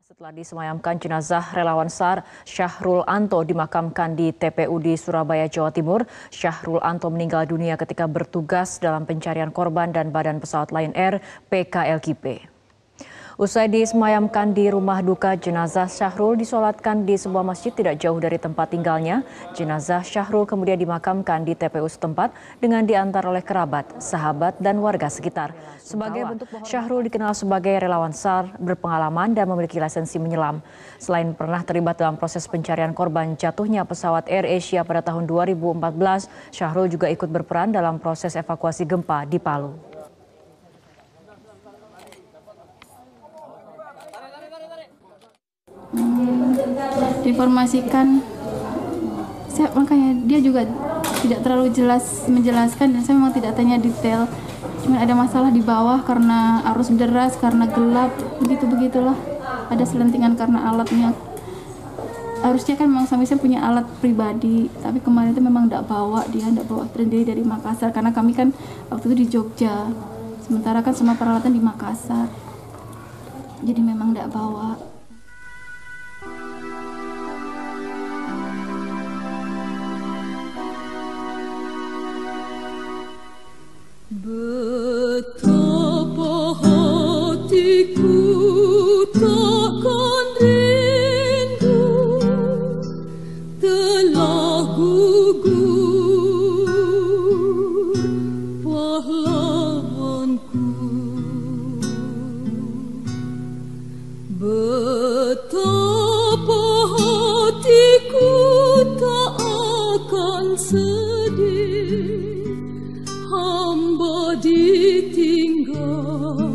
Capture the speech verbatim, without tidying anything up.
Setelah disemayamkan, jenazah relawan S A R Syahrul Anto dimakamkan di T P U di Surabaya, Jawa Timur. Syahrul Anto meninggal dunia ketika bertugas dalam pencarian korban dan badan pesawat Lion Air P K L K P. Usai disemayamkan di rumah duka, jenazah Syahrul disolatkan di sebuah masjid tidak jauh dari tempat tinggalnya. Jenazah Syahrul kemudian dimakamkan di T P U setempat dengan diantar oleh kerabat, sahabat, dan warga sekitar. Sebagai bentuk Syahrul dikenal sebagai relawan S A R, berpengalaman dan memiliki lisensi menyelam. Selain pernah terlibat dalam proses pencarian korban jatuhnya pesawat Air Asia pada tahun dua ribu empat belas, Syahrul juga ikut berperan dalam proses evakuasi gempa di Palu. Diinformasikan, saya, makanya dia juga tidak terlalu jelas menjelaskan dan saya memang tidak tanya detail. Cuma ada masalah di bawah karena arus deras, karena gelap, begitu-begitulah. Ada selentingan karena alatnya. Harusnya kan memang suami saya punya alat pribadi, tapi kemarin itu memang tidak bawa, dia tidak bawa sendiri dari Makassar karena kami kan waktu itu di Jogja. Sementara kan semua peralatan di Makassar. Jadi memang tidak bawa. Betapa hatiku takkan rindu, telah gugur pahlawanku. Betapa hatiku tak akan sedih, hamba ditinggal